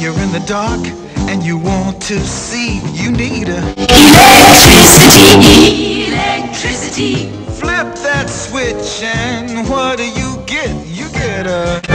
you're in the dark and you want to see, you need a electricity. Electricity. flip that switch and what do you get? You get a